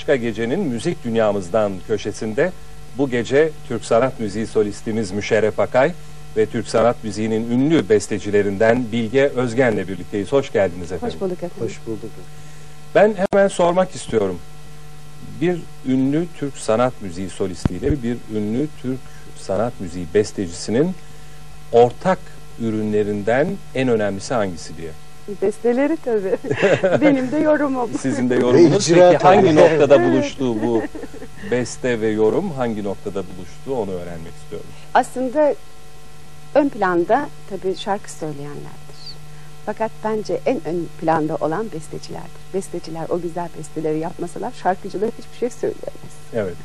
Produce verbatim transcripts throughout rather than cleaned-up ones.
başka gecenin müzik dünyamızdan köşesinde bu gece Türk sanat müziği solistimiz Müşerref Akay ve Türk sanat müziğinin ünlü bestecilerinden Bilge Özgen'le birlikteyiz. Hoş geldiniz efendim. Hoş bulduk efendim. Hoş bulduk. Ben hemen sormak istiyorum. Bir ünlü Türk sanat müziği solistiyle bir ünlü Türk sanat müziği bestecisinin ortak ürünlerinden en önemlisi hangisi diye. Besteleri tabii. Benim de yorumum. Sizin de yorumunuz. Peki hangi noktada buluştu bu beste ve yorum? Hangi noktada buluştu? Onu öğrenmek istiyorum. Aslında ön planda tabii şarkı söyleyenlerdir. Fakat bence en ön planda olan bestecilerdir. Besteciler o güzel besteleri yapmasalar şarkıcılar hiçbir şey söyleyemez. Evet.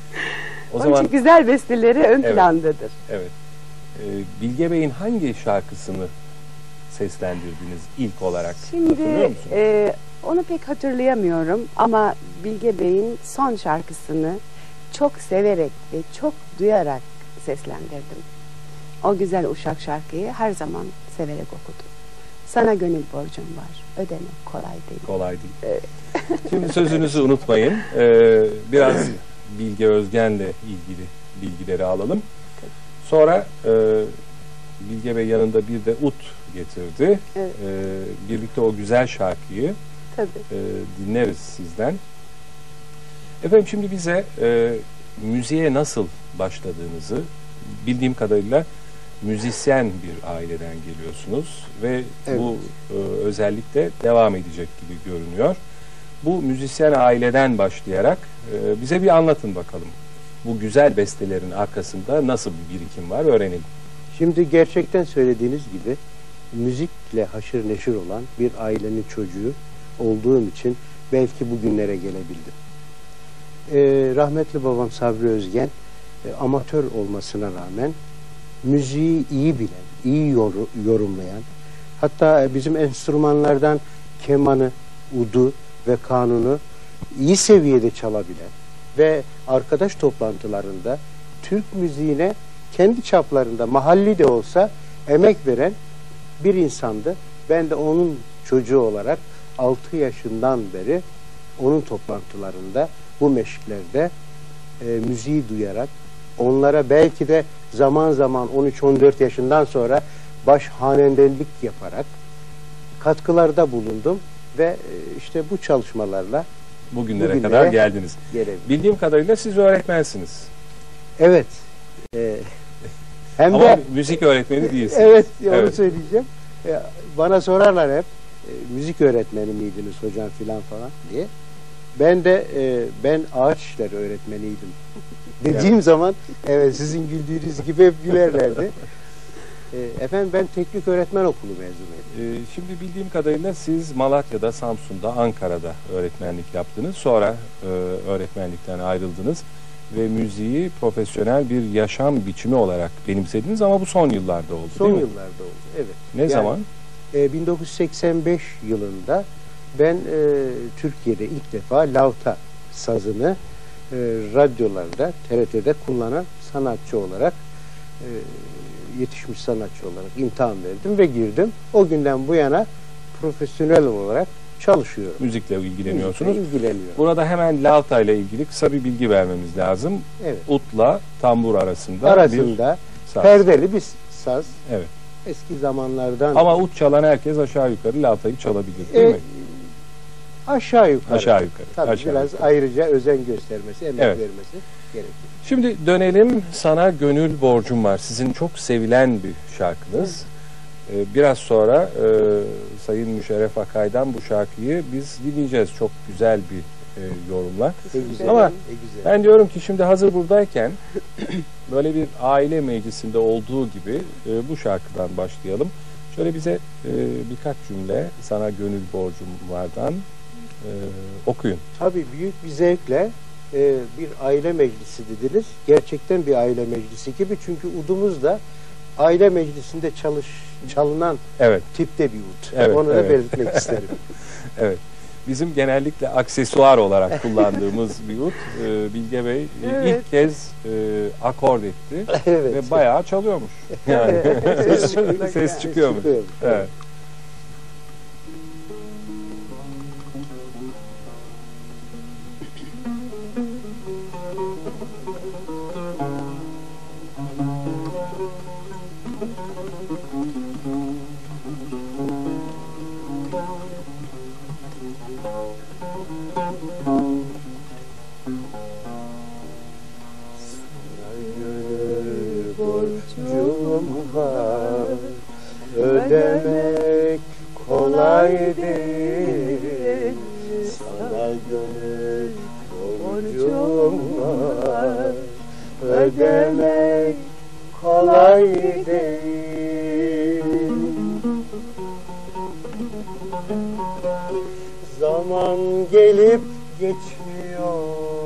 O Onun zaman için güzel besteleri ön evet, plandadır. Evet. Ee, Bilge Bey'in hangi şarkısını seslendirdiniz ilk olarak? Şimdi e, onu pek hatırlayamıyorum ama Bilge Bey'in son şarkısını çok severek ve çok duyarak seslendirdim. O güzel uşak şarkıyı her zaman severek okudum. Sana gönül borcum var, ödemek kolay değil. Kolay değil. Evet. Şimdi sözünüzü unutmayın. Ee, biraz Bilge Özgen'le ilgili bilgileri alalım. Sonra e, Bilge Bey yanında bir de ut getirdi. Evet. Ee, birlikte o güzel şarkıyı Tabii. e, dinleriz sizden. Efendim şimdi bize e, müziğe nasıl başladığınızı, bildiğim kadarıyla müzisyen bir aileden geliyorsunuz ve Evet. bu e, özellikle devam edecek gibi görünüyor. Bu müzisyen aileden başlayarak e, bize bir anlatın bakalım. Bu güzel bestelerin arkasında nasıl bir birikim var öğrenelim. Şimdi gerçekten söylediğiniz gibi müzikle haşır neşir olan bir ailenin çocuğu olduğum için belki bugünlere gelebildim. Ee, rahmetli babam Sabri Özgen e, amatör olmasına rağmen müziği iyi bilen, iyi yoru, yorumlayan, hatta bizim enstrümanlardan kemanı, udu ve kanunu iyi seviyede çalabilen ve arkadaş toplantılarında Türk müziğine kendi çaplarında mahalli de olsa emek veren bir insandı. Ben de onun çocuğu olarak altı yaşından beri onun toplantılarında, bu meşklerde e, müziği duyarak, onlara belki de zaman zaman on üç on dört yaşından sonra baş hanendelik yaparak katkılarda bulundum ve e, işte bu çalışmalarla Bugünlere, bugünlere kadar geldiniz. gelebildim. Bildiğim kadarıyla siz öğretmensiniz. Evet. E, hem Ama de müzik öğretmeni değilsiniz. evet, onu Evet. söyleyeceğim. E, bana sorarlar hep e, müzik öğretmeni miydiniz hocam filan falan diye. Ben de e, ben ağaç işleri öğretmeniydim dediğim Evet. zaman evet sizin güldüğünüz gibi hep gülerlerdi. E, efendim ben teknik öğretmen okulu mezunuyum. Ee, şimdi bildiğim kadarıyla siz Malatya'da, Samsun'da, Ankara'da öğretmenlik yaptınız. Sonra e, öğretmenlikten ayrıldınız ve müziği profesyonel bir yaşam biçimi olarak benimsediniz ama bu son yıllarda oldu Son değil mi? yıllarda oldu. Evet. Ne Yani, zaman? E, bin dokuz yüz seksen beş yılında ben e, Türkiye'de ilk defa lavta sazını e, radyolarda, T R T'de kullanan sanatçı olarak e, yetişmiş sanatçı olarak imtihan verdim ve girdim. O günden bu yana profesyonel olarak çalışıyorum. Müzikle ilgileniyorsunuz. Müzikle ilgileniyorum. Burada hemen lavta ile ilgili kısa bir bilgi vermemiz lazım. Evet. Utla tambur arasında, Arasında bir saz. perdeli bir saz. Evet. Eski zamanlardan. Ama ut çalan herkes aşağı yukarı lavtayı çalabilir değil e, mi? Aşağı yukarı. Aşağı yukarı. Tabii aşağı biraz yukarı. ayrıca özen göstermesi, emek Evet. vermesi gerekir. Şimdi dönelim, Sana Gönül Borcum Var. Sizin çok sevilen bir şarkınız. Ee, biraz sonra e, Sayın Müşerref Akay'dan bu şarkıyı biz dinleyeceğiz. Çok güzel bir e, yorumla. Ne güzel. Ama ne güzel. ben diyorum ki şimdi hazır buradayken böyle bir aile meclisinde olduğu gibi e, bu şarkıdan başlayalım. Şöyle bize e, birkaç cümle Sana Gönül Borcum Var'dan e, okuyun. Tabii büyük bir zevkle e, bir aile meclisi dediniz. Gerçekten bir aile meclisi gibi. Çünkü udumuz da aile meclisinde çalış, çalınan Evet. tipte bir ud. Evet, Onu da evet. belirtmek isterim. Evet. Bizim genellikle aksesuar olarak kullandığımız bir ut. Ee, Bilge Bey e, Evet. ilk kez e, akord etti Evet. ve bayağı çalıyormuş. Yani Ses çıkıyor. ses çıkıyormuş. Çıkıyor. Evet. borcum var, ödemek kolay değil. Zaman gelip geçiyor,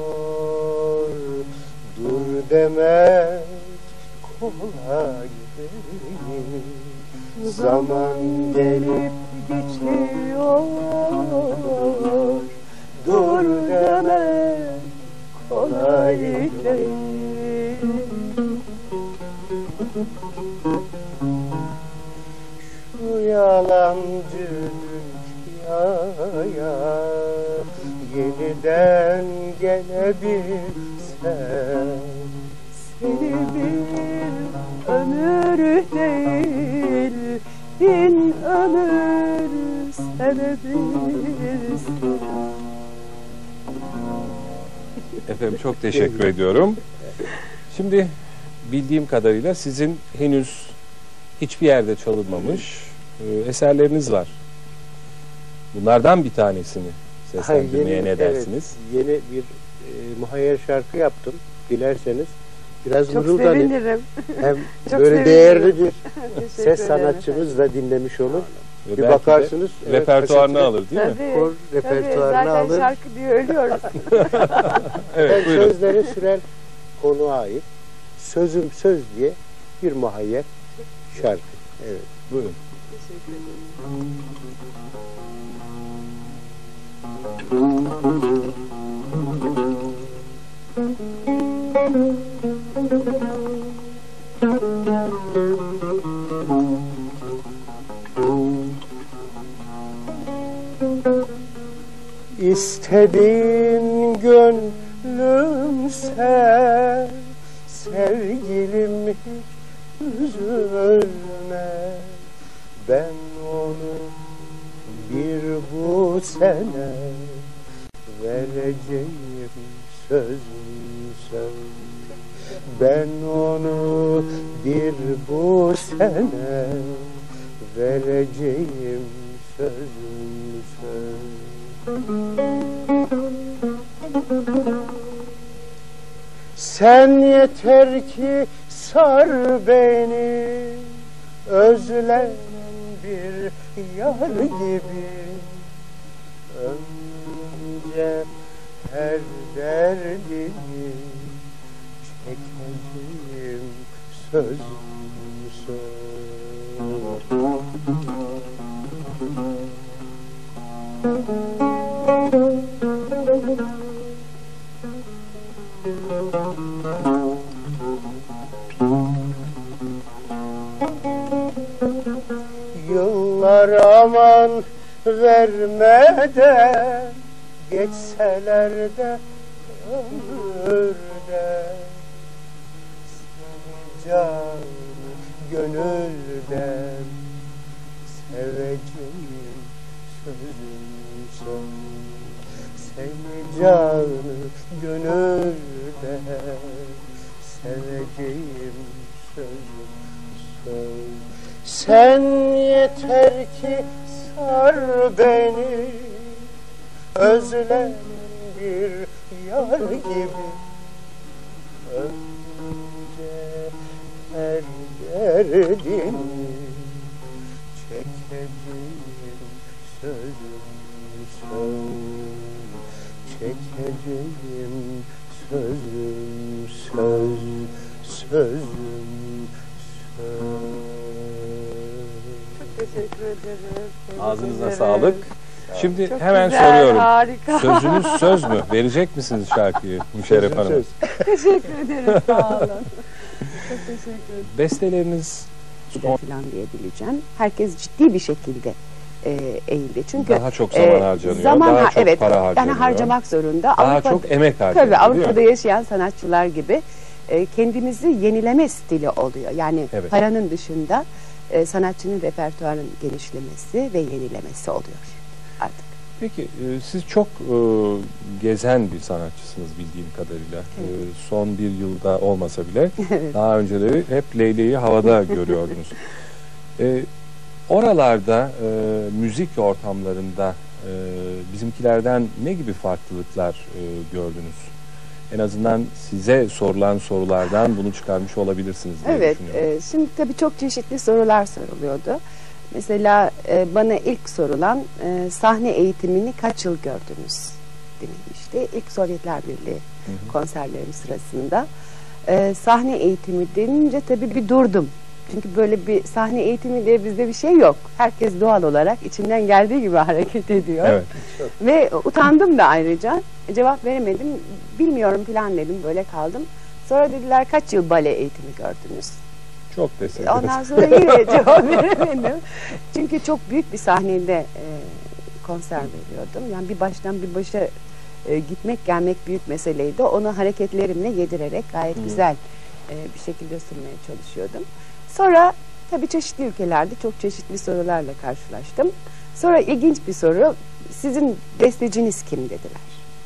dur demek kolay değil. Zaman gelip geçiyor, dur demek kolay değil. Şu yalancı dünyaya yeniden gelebilsem, Seni bir ömür değil, bin ömür sevebilsin. Efendim çok teşekkür ediyorum. Şimdi bildiğim kadarıyla sizin henüz hiçbir yerde çalınmamış e, eserleriniz var. Bunlardan bir tanesini seslendirmeye yeni, ne dersiniz? Evet, yeni bir e, muhayyer şarkı yaptım. Dilerseniz biraz Çok mırıldanayım. sevinirim. Hem Çok böyle sevinirim. değerli bir Teşekkür ses ederim sanatçımız da dinlemiş olur. Ve Bir belki de bakarsınız. evet, repertuarını kasetini- alır değil mi? Tabii, Kor tabii. repertuarını Zaten alır. şarkı diye ölüyoruz. Evet, Hem buyurun. sözleri sürer konuğa ait. Sözüm söz diye bir muhayyer şarkı. Evet. Buyurun. Teşekkür ederim. İstedin gönlümse, sevgilim hiç üzülme. Ben onu bir bu sene vereceğim, sözüm söz. Ben onu bir bu sene vereceğim, sözüm söz. Sen yeter ki sar beni, özlenen bir yar gibi. Önce her derdimi çekeceğim, sözüm söz. Yıllar aman vermeden geçseler de ömürde, seni can gönülden seveceğim, sözüm söz. Seni can gönülden seveceğim, sözüm söz. Sen yeter ki sar beni, özlem bir yar gibi. Önce her derdimi çekeceğim, sözüm söz. Çekeceğim, sözüm söz, sözüm söz. Teşekkür ederiz. Ağzınıza Tebrik sağlık. ederim. Şimdi Çok hemen güzel, soruyorum. harika. Sözünüz söz mü? Verecek misiniz şarkıyı Müşerref Sözüm Hanım? söz. Teşekkür ederim. Sağ olun. Çok teşekkür ederim. Besteleriniz Falan diyebileceğim. Herkes ciddi bir şekilde e, eğildi. Çünkü daha çok zaman e, harcanıyor, zaman daha ha- çok evet, para harcanıyor. Yani harcamak zorunda. daha Avrupa- çok emek harcanıyor. Tabii değil Avrupa'da mi? yaşayan sanatçılar gibi e, kendimizi yenileme stili oluyor. Yani Evet. paranın dışında e, sanatçının repertuarının genişlemesi ve yenilemesi oluyor artık. Peki e, siz çok e, gezen bir sanatçısınız bildiğim kadarıyla. E, son bir yılda olmasa bile daha önceleri hep Leyleği havada görüyordunuz. E, oralarda e, müzik ortamlarında e, bizimkilerden ne gibi farklılıklar e, gördünüz? En azından size sorulan sorulardan bunu çıkarmış olabilirsiniz diye Evet, düşünüyorum. e, şimdi tabii çok çeşitli sorular soruluyordu. Mesela e, bana ilk sorulan e, sahne eğitimini kaç yıl gördünüz denilmişti. İlk Sovyetler Birliği Hı hı. konserlerim sırasında. E, sahne eğitimi denince tabii bir durdum. Çünkü böyle bir sahne eğitimi diye bizde bir şey yok. Herkes doğal olarak içinden geldiği gibi hareket ediyor. Evet. Ve utandım da ayrıca. Cevap veremedim. Bilmiyorum falan dedim. Böyle kaldım. Sonra dediler kaç yıl bale eğitimi gördünüz? Çok deseydiniz. Ondan sonra yine cevap veremedim. Çünkü çok büyük bir sahnede e, konser veriyordum. Yani bir baştan bir başa e, gitmek gelmek büyük meseleydi. Onu hareketlerimle yedirerek gayet Hı. güzel e, bir şekilde sunmaya çalışıyordum. Sonra tabii çeşitli ülkelerde çok çeşitli sorularla karşılaştım. Sonra ilginç bir soru. Sizin besteciniz kim dediler.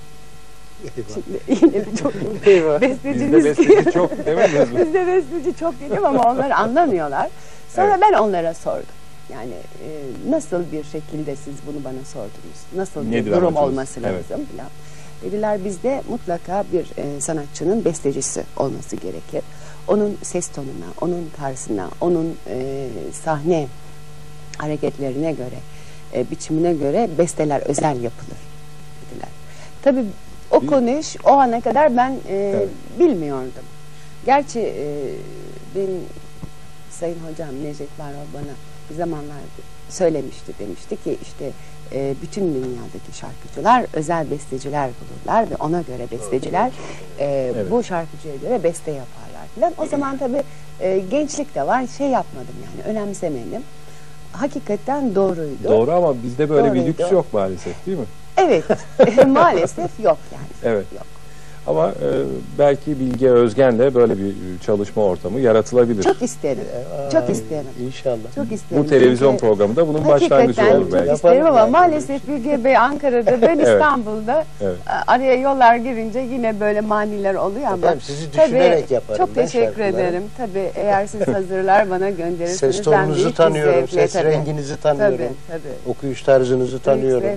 Şimdi yine de çok Eyvah. besteciniz Bizde kim? besteci çok demediniz mi? Bizde besteci çok dedim ama onlar anlamıyorlar. Sonra Evet. ben onlara sordum. Yani e, nasıl bir şekilde siz bunu bana sordunuz? Nasıl Nedir bir durum amacınız? olması Evet. lazım falan. Dediler bizde mutlaka bir e, sanatçının bestecisi olması gerekir. Onun ses tonuna, onun tarzına, onun e, sahne hareketlerine göre, e, biçimine göre besteler özel yapılır dediler. Tabii o Bir- konuyu şu- o ana kadar ben e, Evet. bilmiyordum. Gerçi e, benim Sayın Hocam Necdet Varol bana bir zamanlar söylemişti, demişti ki işte e, bütün dünyadaki şarkıcılar özel besteciler bulurlar ve ona göre besteciler e, Evet. bu şarkıcıya göre beste yaparlar falan. O zaman tabii e, gençlik de var, şey yapmadım yani, önemsemedim. Hakikaten doğruydu. Doğru ama bizde böyle bir Doğruydu. lüks yok maalesef, değil mi? Evet, maalesef yok yani. Evet. Yok. Ama e, belki Bilge Özgen'le böyle bir çalışma ortamı yaratılabilir. Çok isterim. Aa, Çok isterim. İnşallah. Çok isterim. Bu televizyon Çünkü programında bunun hakikaten başlangıcı olur çok belki. isterim ama Yapalım yani. maalesef Bilge Bey Ankara'da, ben Evet. İstanbul'da. Evet. Araya yollar girince yine böyle maniler oluyor ama Efendim, sizi düşünerek yaparım çok ben teşekkür şarkıları. ederim. Tabii eğer siz hazırlar bana gönderirsiniz. Ses ben tonunuzu büyük bir tanıyorum, zevkle, ses tabii. renginizi tanıyorum, Tabii, tabii. okuyuş tarzınızı tanıyorum. Büyük